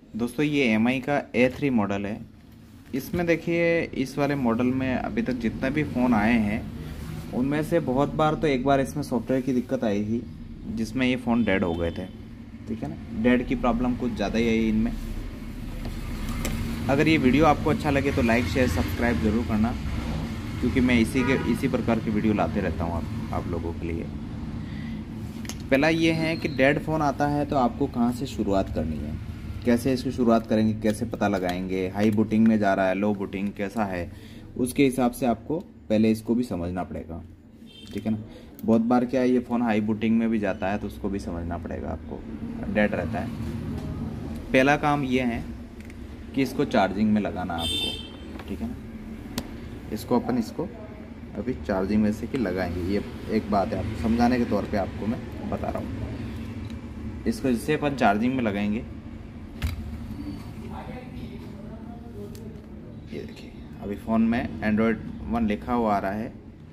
दोस्तों ये MI का A3 मॉडल है। इसमें देखिए इस वाले मॉडल में अभी तक जितने भी फ़ोन आए हैं उनमें से बहुत बार तो एक बार इसमें सॉफ्टवेयर की दिक्कत आई थी जिसमें ये फ़ोन डेड हो गए थे। ठीक है ना, डेड की प्रॉब्लम कुछ ज़्यादा ही आई इनमें। अगर ये वीडियो आपको अच्छा लगे तो लाइक शेयर सब्सक्राइब ज़रूर करना, क्योंकि मैं इसी प्रकार की वीडियो लाते रहता हूँ आप लोगों के लिए। पहला ये है कि डेड फ़ोन आता है तो आपको कहाँ से शुरुआत करनी है, कैसे इसकी शुरुआत करेंगे, कैसे पता लगाएंगे, हाई बूटिंग में जा रहा है, लो बूटिंग कैसा है, उसके हिसाब से आपको पहले इसको भी समझना पड़ेगा। ठीक है ना, बहुत बार क्या है ये फ़ोन हाई बूटिंग में भी जाता है तो उसको भी समझना पड़ेगा, आपको डेड रहता है। पहला काम ये है कि इसको चार्जिंग में लगाना है आपको। ठीक है ना, इसको अभी चार्जिंग में से कि लगाएंगे, ये एक बात है, आप समझाने के तौर पे आपको मैं बता रहा हूँ। इसको जैसे अपन चार्जिंग में लगाएंगे, ये देखिए अभी फ़ोन में Android 1 लिखा हुआ आ रहा है।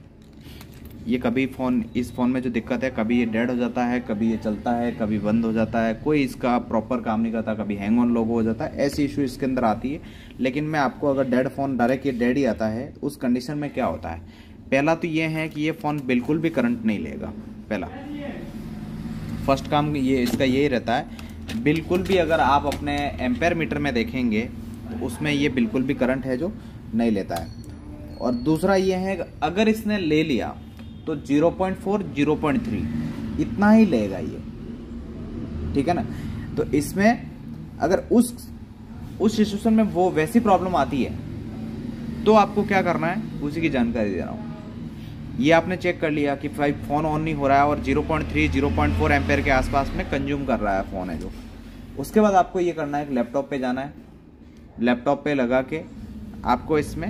ये कभी इस फ़ोन में जो दिक्कत है, कभी ये डेड हो जाता है, कभी ये चलता है, कभी बंद हो जाता है, कोई इसका प्रॉपर काम नहीं करता, कभी हैंग ऑन लोगो हो जाता है, ऐसी इशू इसके अंदर आती है। लेकिन मैं आपको अगर डेड फ़ोन डायरेक्ट ये डेड ही आता है उस कंडीशन में क्या होता है, पहला तो ये है कि ये फ़ोन बिल्कुल भी करंट नहीं लेगा। पहला फर्स्ट काम ये इसका यही रहता है, बिल्कुल भी अगर आप अपने एम्पेयर मीटर में देखेंगे तो उसमें ये बिल्कुल भी करंट है जो नहीं लेता है। और दूसरा ये है अगर इसने ले लिया तो 0.4 0.3 इतना ही लेगा ये। ठीक है ना, तो इसमें अगर उस सिचुएशन में वो वैसी प्रॉब्लम आती है तो आपको क्या करना है उसी की जानकारी दे रहा हूँ। ये आपने चेक कर लिया कि भाई फ़ोन ऑन नहीं हो रहा है और 0.3 0.4 एम्पेयर के आसपास में कंज्यूम कर रहा है फ़ोन है जो। उसके बाद आपको ये करना है कि लैपटॉप पे जाना है, लैपटॉप पे लगा के आपको इसमें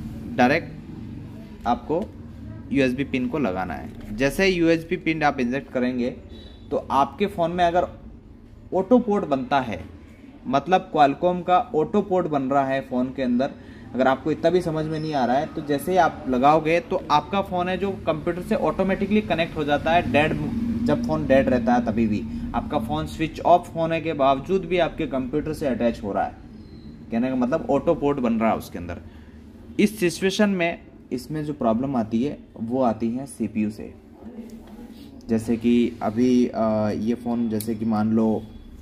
डायरेक्ट आपको USB पिन को लगाना है। जैसे ही USB पिन आप इंजेक्ट करेंगे तो आपके फ़ोन में अगर ऑटो पोर्ट बनता है, मतलब क्वालकॉम का ऑटो पोर्ट बन रहा है फ़ोन के अंदर, अगर आपको इतना भी समझ में नहीं आ रहा है तो जैसे ही आप लगाओगे तो आपका फ़ोन है जो कंप्यूटर से ऑटोमेटिकली कनेक्ट हो जाता है। डेड जब फ़ोन डेड रहता है तभी भी आपका फ़ोन स्विच ऑफ होने के बावजूद भी आपके कंप्यूटर से अटैच हो रहा है। कहने का मतलब ऑटो पोर्ट बन रहा है उसके अंदर। इस सिचुएशन में इसमें जो प्रॉब्लम आती है वो आती है CPU से। जैसे कि अभी ये फ़ोन जैसे कि मान लो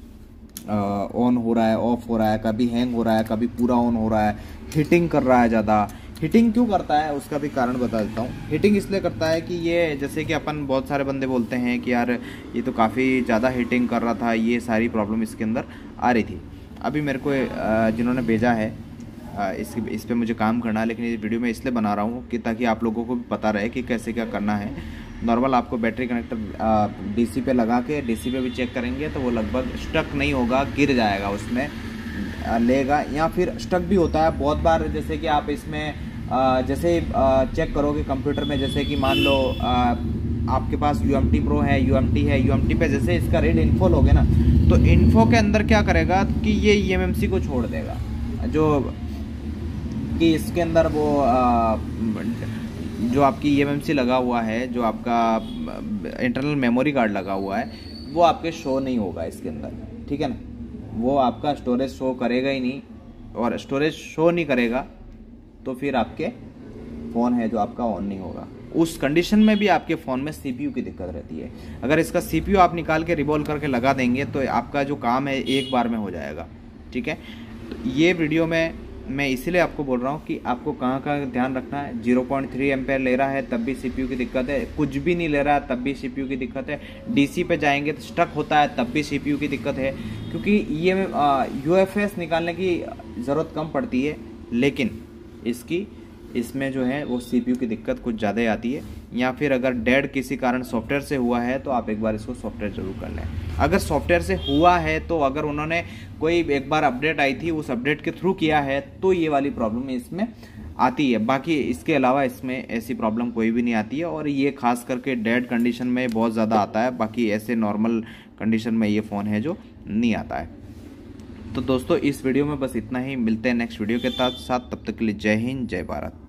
ऑन हो रहा है, ऑफ हो रहा है, कभी हैंग हो रहा है, कभी पूरा ऑन हो रहा है, हीटिंग कर रहा है ज़्यादा। हीटिंग क्यों करता है उसका भी कारण बता देता हूँ। हीटिंग इसलिए करता है कि ये जैसे कि अपन बहुत सारे बंदे बोलते हैं कि यार ये तो काफ़ी ज़्यादा हीटिंग कर रहा था, ये सारी प्रॉब्लम इसके अंदर आ रही थी। अभी मेरे को जिन्होंने भेजा है इस पे मुझे काम करना है, लेकिन ये वीडियो मैं इसलिए बना रहा हूँ कि ताकि आप लोगों को भी पता रहे कि कैसे क्या करना है। नॉर्मल आपको बैटरी कनेक्टर DC पे लगा के DC पे भी चेक करेंगे तो वो लगभग स्टक नहीं होगा, गिर जाएगा उसमें लेगा, या फिर स्टक भी होता है बहुत बार। जैसे कि आप इसमें जैसे चेक करोगे कंप्यूटर में, जैसे कि मान लो आपके पास UMT Pro है, UMT पे जैसे इसका रेड इन्फो लोगे ना तो इन्फो के अंदर क्या करेगा कि ये eMMC को छोड़ देगा, जो कि इसके अंदर वो जो आपकी eMMC लगा हुआ है, जो आपका इंटरनल मेमोरी कार्ड लगा हुआ है, वो आपके शो नहीं होगा इसके अंदर। ठीक है ना, वो आपका स्टोरेज शो करेगा ही नहीं, और स्टोरेज शो नहीं करेगा तो फिर आपके फ़ोन है जो आपका ऑन नहीं होगा। उस कंडीशन में भी आपके फ़ोन में CPU की दिक्कत रहती है। अगर इसका CPU आप निकाल के रिवॉल्व करके लगा देंगे तो आपका जो काम है एक बार में हो जाएगा। ठीक है, तो ये वीडियो में मैं इसीलिए आपको बोल रहा हूँ कि आपको कहाँ कहाँ ध्यान रखना है। 0.3 एम्पेयर ले रहा है तब भी CPU की दिक्कत है, कुछ भी नहीं ले रहा है तब भी CPU की दिक्कत है, DC पे जाएंगे तो स्टक होता है तब भी CPU की दिक्कत है, क्योंकि ये UFS निकालने की ज़रूरत कम पड़ती है, लेकिन इसमें जो है वो CPU की दिक्कत कुछ ज़्यादा ही आती है। या फिर अगर डेड किसी कारण सॉफ्टवेयर से हुआ है तो आप एक बार इसको सॉफ्टवेयर ज़रूर कर लें। अगर सॉफ्टवेयर से हुआ है तो अगर उन्होंने कोई एक बार अपडेट आई थी उस अपडेट के थ्रू किया है तो ये वाली प्रॉब्लम इसमें आती है। बाकी इसके अलावा इसमें ऐसी प्रॉब्लम कोई भी नहीं आती है, और ये खास करके डेड कंडीशन में बहुत ज़्यादा आता है, बाकी ऐसे नॉर्मल कंडीशन में ये फ़ोन है जो नहीं आता है। तो दोस्तों इस वीडियो में बस इतना ही, मिलते हैं नेक्स्ट वीडियो के साथ। तब तक के लिए जय हिंद जय भारत।